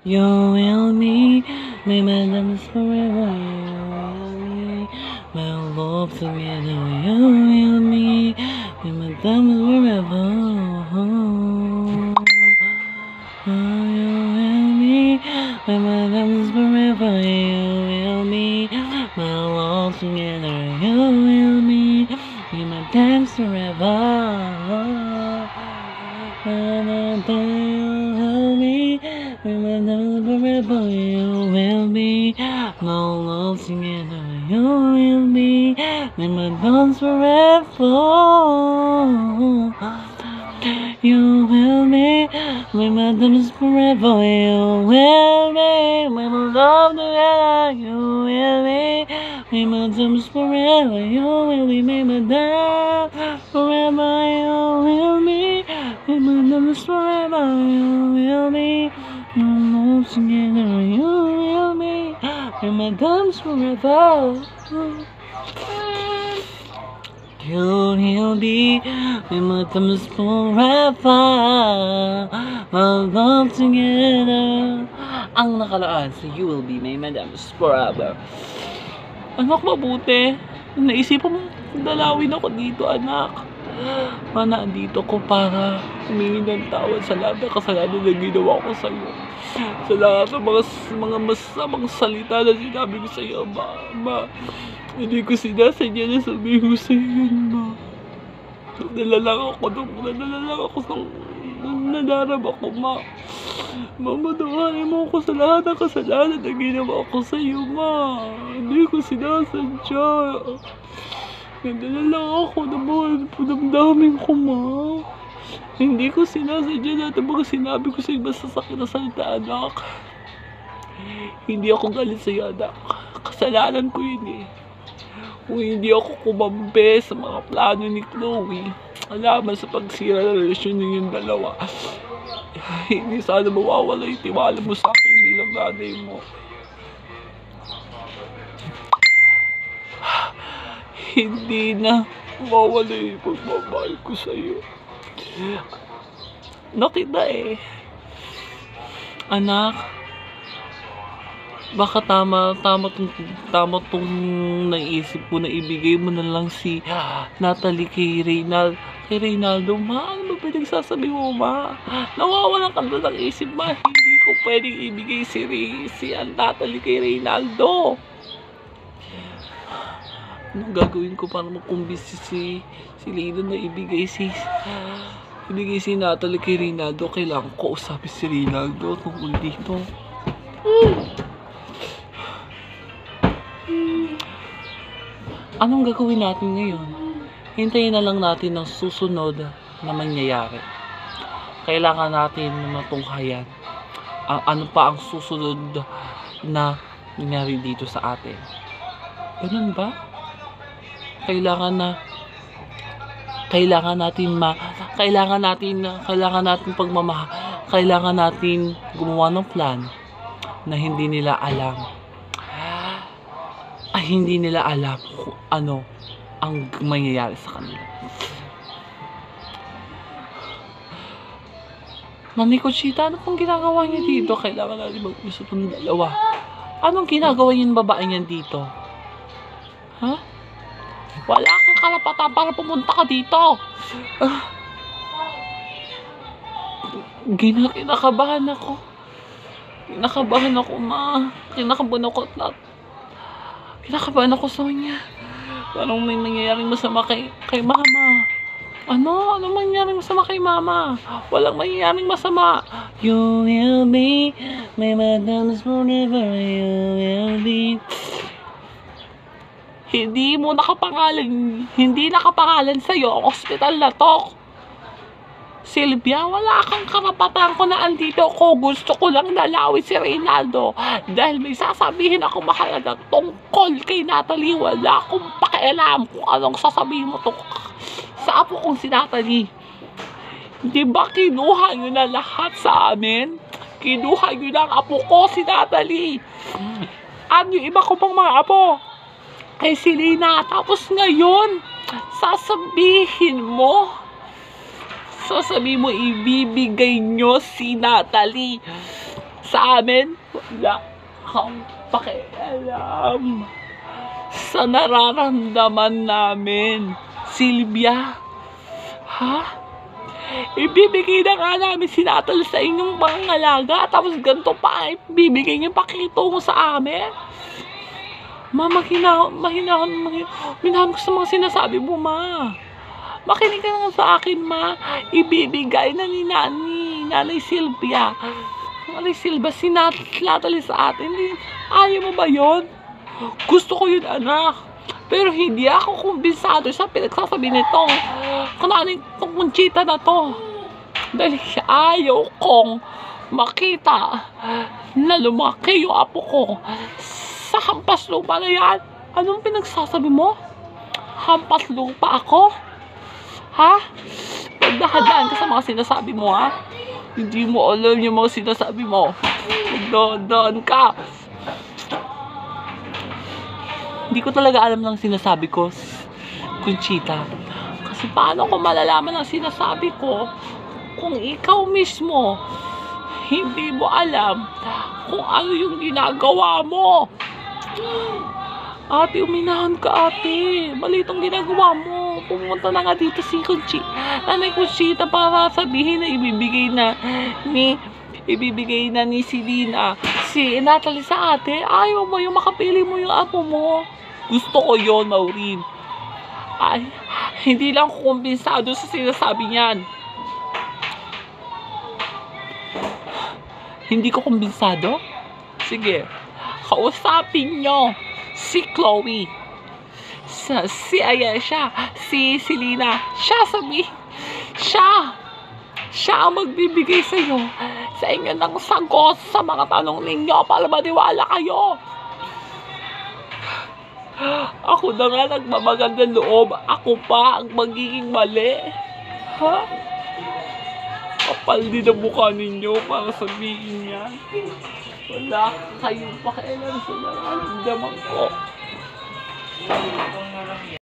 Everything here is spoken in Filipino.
You will be my madams forever. You will be my love together. You will be my madams forever. You will be my madams forever. You will be my love together. You will be my madams forever. Forever you will be my love together. You will be my dance forever. You will be my madams forever. You will be my love together. You will be my madams forever. You will be my madams forever. You will be my madams forever. You will be my love together. You will be my madams forever. You'll be my madams forever. My love together. Ang nakalaan sa You Will Be My Madams Forever. Anak, mabuti. Naisipan mo, dalawin ako dito, anak. Mana, andito ko para humingi ng tawad sa lahat ng kasalanan na ginawa ko sa'yo. Sa lahat ng mga masamang salita na sinabi ko sa'yo, ma. Hindi ko sinasadya na sabihin ko sa'yo yun, ma. Nadala lang ako nung nadarama ko, ma. Mamadawain mo ako sa lahat ng kasalanan na ginawa ko sa'yo, ma. Hindi ko sinasadya. Nadala lang ako ng mga damdamin ko, ma. Hindi ko sinasadya lahat ng mga sinabi ko sa'yo masasakit na salita, anak. Hindi ako galit sa'yo, anak. Kasalanan ko yun, eh. Kung hindi ako kumambe sa mga plano ni Chloe, alaman sa pagsira ng relasyon ninyong dalawa, hindi sana mawawala yung tiwala mo sa akin bilang nanay mo. Hindi na mawawala yung pagmamahal ko sa'yo. Nakita eh. Anak, baka tama tong naisip ko na ibigay mo na lang si Natalie kay Reynaldo. Ma, ano ba pinagsasabi mo, ma? Nawawalan ka na ng isip, ma. Hindi ko pwedeng ibigay si Natalie kay Reynaldo. Anong gagawin ko para makumbisi si Lino na ibigay si Natalie kay Reynaldo? Kailangan ko usapin si Reynaldo tungkol dito. Anong gagawin natin ngayon? Hintayin na lang natin ang susunod na mangyayari. Kailangan natin matunghayan ano pa ang susunod na nangyari dito sa atin. Ganun ba? Kailangan natin gumawa ng plan na hindi nila alam kung ano ang mangyayari sa kanila. Mami Conchita, ano pong ginagawa niya dito? Kailangan natin mag-usap ng dalawa. Anong ginagawa niya ng babae niyan dito? Ha? Wala kang karapatan para pumunta ka dito. Kinakabahan ako. Ma. Kinakabahan ako, Sonia. Anong may mangyayaring masama kay mama? Ano mangyayaring masama kay mama? Walang mangyayaring masama. You will be my madams forever. You will be. Hindi nakapangalan sa'yo ang ospital na to. Sylvia, wala kang karapatan ko na andito ko. Gusto ko lang dalawin si Reynaldo dahil may sasabihin ako mahalaga tungkol kay Natalie. Wala akong pakialam kung anong sasabihin mo sa apo kong si Natalie. Di ba kinuha nyo na lahat sa amin? Kinuha nyo na ang apo ko si Natalie. At yung iba ko pang mga apo kay Selena. Tapos ngayon sasabihin mo ibibigay nyo si Natalie Sa amin, wala kang pakialam sa nararamdaman namin. Sylvia, ha? Ibibigay na nga namin si Natal sa inyong pangangalaga, tapos ganito pa, ibibigay niyo pakitungo sa amin. Ma, minahan ko sa mga sinasabi mo, ma. Makinig ka lang sa akin, ma. Ibibigay na ni Nanay Sylvia. Nanay Sylvia, si Natalie sa atin. Ayaw mo ba yun? Gusto ko yun, anak. Pero hindi ako kumbisado sa pinagsasabi nitong itong Conchita na to. Dahil ayaw kong makita na lumaki yung apo ko sa hampas lupa na yan. Anong pinagsasabi mo? Hampas lupa ako? Ha? Pagdahan-dahan ka sa mga sinasabi mo, ha? Hindi mo alam yung mga sinasabi mo. Pagdahan ka. Hindi ko talaga alam ng sinasabi ko, Conchita. Kasi paano ko malalaman ang sinasabi ko kung ikaw mismo hindi mo alam kung ano yung ginagawa mo? Ate, uminahan ka, ate. Mali itong ginagawa mo. Pumunta na nga dito si Nanay Conchita para sabihin na ibibigay na ni Selena si Natalie sa ate. Ayaw mo yung makapili mo yung apo mo. Gusto ko yon, Maureen. Ay, hindi lang ko kumbensado sa sinasabi niyan. Hindi ko kumbensado? Sige, kausapin nyo si Chloe. Si Ayesha, si Selena. Siya ang magbibigay sa inyo ng sagot sa mga tanong ninyo para maniwala kayo. Ako na nga nagmamagandang loob. Ako pa ang magiging mali. Ha? Kapal din ang mukha ninyo para sabihin yan. Wala kayong pakialam sa nararamdaman ko.